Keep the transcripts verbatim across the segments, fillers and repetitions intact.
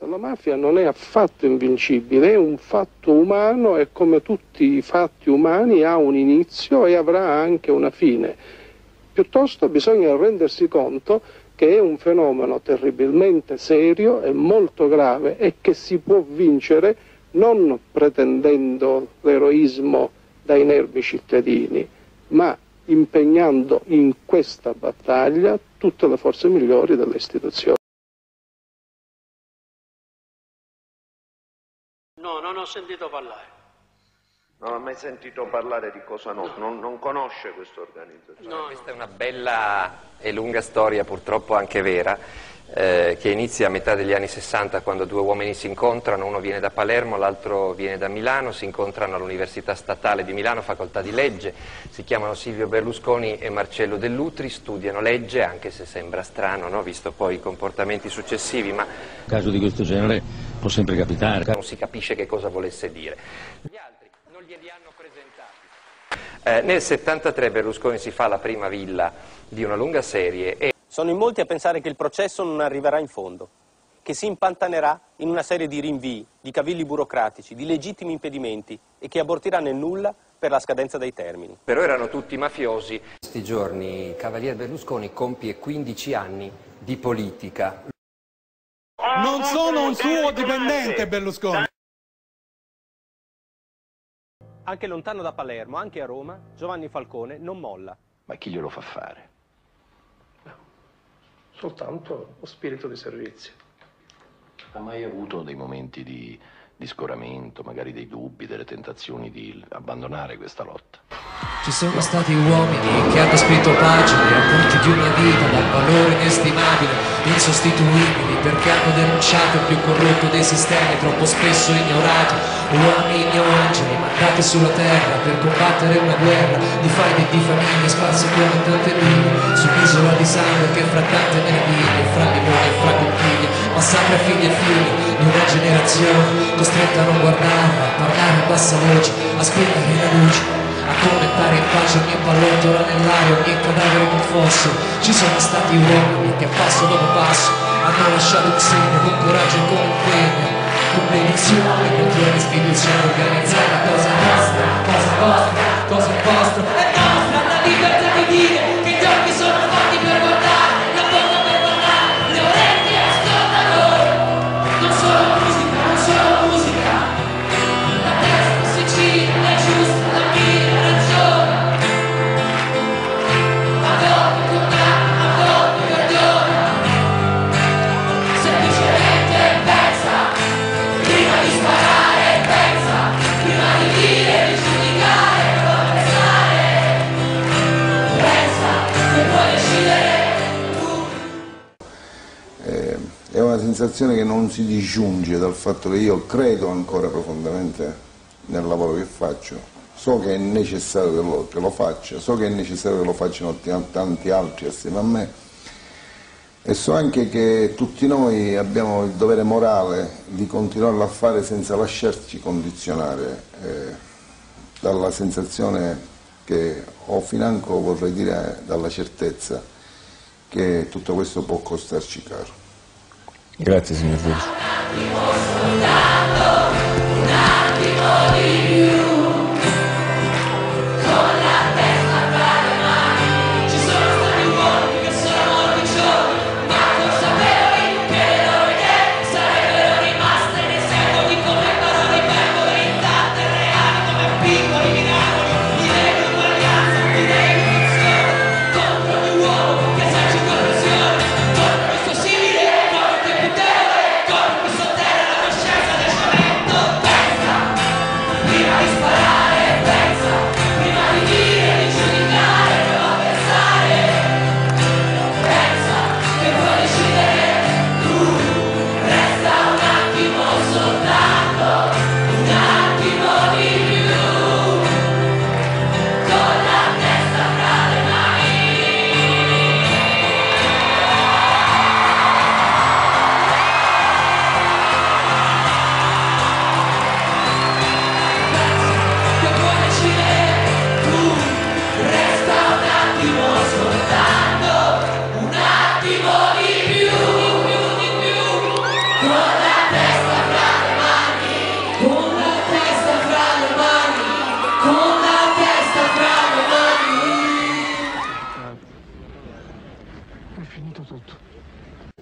la mafia non è affatto invincibile, è un fatto umano e come tutti i fatti umani ha un inizio e avrà anche una fine. Piuttosto bisogna rendersi conto che è un fenomeno terribilmente serio e molto grave e che si può vincere non pretendendo l'eroismo dai nervi cittadini, ma impegnando in questa battaglia tutte le forze migliori delle istituzioni. No, non ho sentito parlare. Non ha mai sentito parlare di Cosa Nostra, no. non, non conosce questa organizzazione. No, questa è una bella e lunga storia, purtroppo anche vera, eh, che inizia a metà degli anni sessanta, quando due uomini si incontrano, uno viene da Palermo, l'altro viene da Milano, si incontrano all'Università Statale di Milano, facoltà di legge, si chiamano Silvio Berlusconi e Marcello Dell'Utri, studiano legge, anche se sembra strano, no? Visto poi i comportamenti successivi, ma un caso di questo genere può sempre capitare. Non si capisce che cosa volesse dire. Gli altri non glieli hanno presentati. Eh, nel settantatré Berlusconi si fa la prima villa di una lunga serie e... Sono in molti a pensare che il processo non arriverà in fondo, che si impantanerà in una serie di rinvii, di cavilli burocratici, di legittimi impedimenti e che abortirà nel nulla per la scadenza dei termini. Però erano tutti mafiosi. In questi giorni il Cavalier Berlusconi compie quindici anni di politica. Non sono un suo dipendente, Berlusconi. Anche lontano da Palermo, anche a Roma, Giovanni Falcone non molla. Ma chi glielo fa fare? Soltanto lo spirito di servizio. Ha mai avuto dei momenti di, di scoramento, magari dei dubbi, delle tentazioni di abbandonare questa lotta? Ci sono stati uomini che hanno scritto pagine, appunti di una vita dal valore inestimabile, insostituibili, perché hanno denunciato il più corrotto dei sistemi, troppo spesso ignorati, uomini o angeli mandati sulla terra per combattere una guerra di faide e di famiglie sparse come tante mine, su un'isola di sangue che fra tante meraviglie, fra limoni e fra conchiglie, massacra figli e figli di una generazione costretta a non guardare, a parlare a bassa voce, a spegnere la luce, a commentare in pace ogni pallottola nell'aria, ogni cadavere nel fosso. Ci sono stati uomini che passo dopo passo hanno lasciato un segno con coraggio e con impegno, con dedizione contro le istituzioni organizzate. Cosa nostra, cosa vostra, cosa vostra, è nostra la libertà di dire che gli occhi sono fatti per guardare, la bocca per parlare, le orecchie ascoltano. Non solo musica, non solo musica, la testa si gira, è giusta la mia ragione. Ad ogni condanna, ad ogni perdono, semplicemente pensa, prima di sparare pensa, prima di dire, di giudicare, puoi pensare, pensa, se puoi decidere tu. Eh, è una sensazione che non si disgiunge dal fatto che io credo ancora profondamente nel lavoro che faccio, so che è necessario che lo, che lo faccia, so che è necessario che lo facciano tanti altri assieme a me e so anche che tutti noi abbiamo il dovere morale di continuarlo a fare senza lasciarci condizionare eh, dalla sensazione che ho financo, vorrei dire, dalla certezza che tutto questo può costarci caro. Grazie signor Giudice. Viva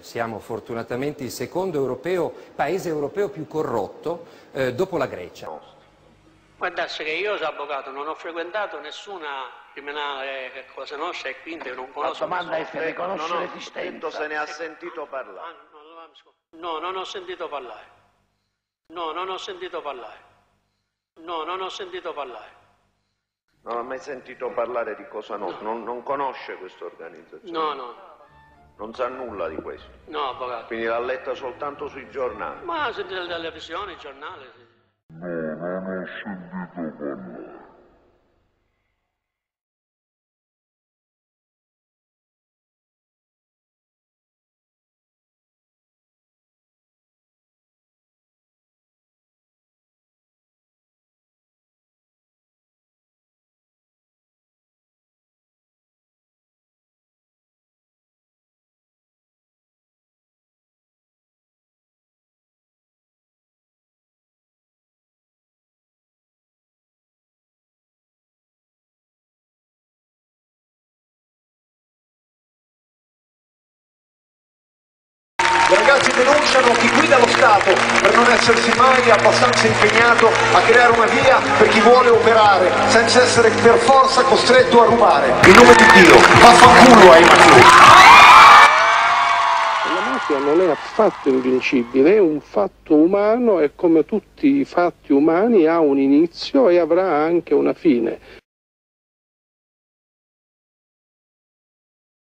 siamo fortunatamente il secondo europeo, paese europeo più corrotto eh, dopo la Grecia. Guardate che io, avvocato, non ho frequentato nessuna criminale che cosa nostra e quindi non conosco. La domanda è se riconosce non l'esistenza. Se ne ha sentito parlare. No, non ho sentito parlare. No, non ho sentito parlare. No, non ho sentito parlare. Non ha mai sentito parlare di Cosa Nostra, no. non, non conosce questa organizzazione? No, no. Non sa nulla di questo? No, avvocato. Quindi l'ha letta soltanto sui giornali? Ma ha sentito la televisione, i giornali, sì. No, non ho sentito parlare. I ragazzi denunciano chi guida lo Stato per non essersi mai abbastanza impegnato a creare una via per chi vuole operare senza essere per forza costretto a rubare. In nome di Dio, vaffanculo ai mafiosi. La mafia non è affatto invincibile, è un fatto umano e come tutti i fatti umani ha un inizio e avrà anche una fine.